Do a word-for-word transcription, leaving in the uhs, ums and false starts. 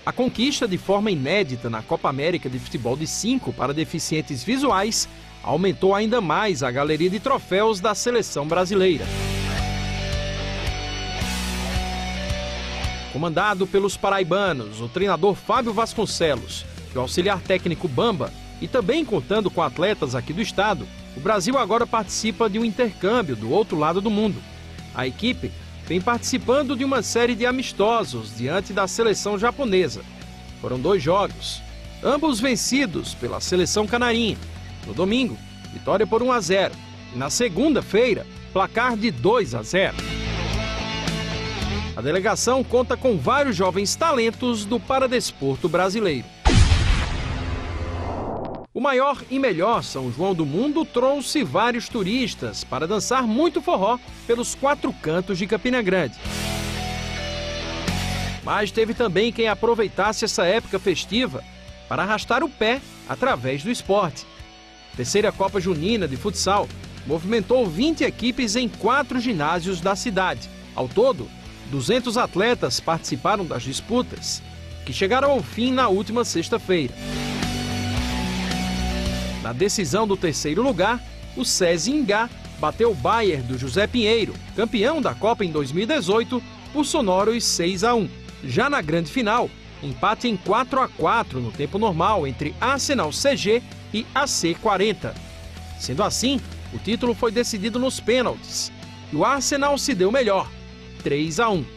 A conquista de forma inédita na Copa América de Futebol de cinco para deficientes visuais aumentou ainda mais a galeria de troféus da seleção brasileira. Comandado pelos paraibanos, o treinador Fábio Vasconcelos e o auxiliar técnico Bamba, e também contando com atletas aqui do estado, o Brasil agora participa de um intercâmbio do outro lado do mundo. A equipe vem participando de uma série de amistosos diante da seleção japonesa. Foram dois jogos, ambos vencidos pela seleção canarinha. No domingo, vitória por um a zero. E na segunda-feira, placar de dois a zero. A delegação conta com vários jovens talentos do paradesporto brasileiro. O maior e melhor São João do mundo trouxe vários turistas para dançar muito forró pelos quatro cantos de Campina Grande. Mas teve também quem aproveitasse essa época festiva para arrastar o pé através do esporte. A terceira Copa Junina de Futsal movimentou vinte equipes em quatro ginásios da cidade. Ao todo, duzentos atletas participaram das disputas, que chegaram ao fim na última sexta-feira. Na decisão do terceiro lugar, o SESI Ingá bateu o Bayern do José Pinheiro, campeão da Copa em dois mil e dezoito, por sonoros seis a um. Já na grande final, empate em quatro a quatro no tempo normal entre Arsenal C G e A C quarenta. Sendo assim, o título foi decidido nos pênaltis e o Arsenal se deu melhor, três a um.